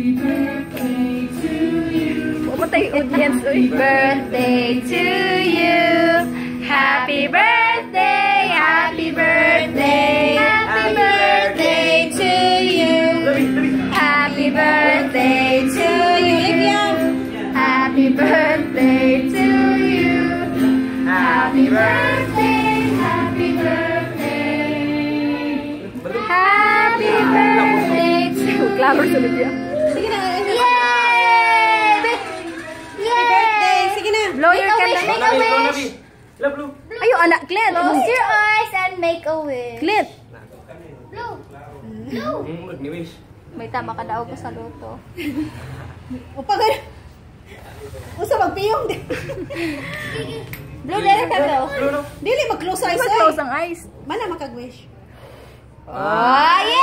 Pumatay audience, uy. Birthday to you. Happy birthday, happy birthday. Happy birthday to you. Happy birthday to you. Happy birthday to you. Happy birthday, happy birthday. Happy birthday to Clover sunod yan. Sige na. Yay! Birthday. Sige na. Blow your candle. Make a wish. Blow. Ayo anak, Clint. Close your eyes and make a wish. Clint. Blow. Blow. Mag-wish. May tama ka daw ko sa luto. Upa ka. Usa magpiyong. Blow dere ka daw. Dili mag-close eyes. Mag-close ang eyes. Mana makag-wish? Oh, yeah!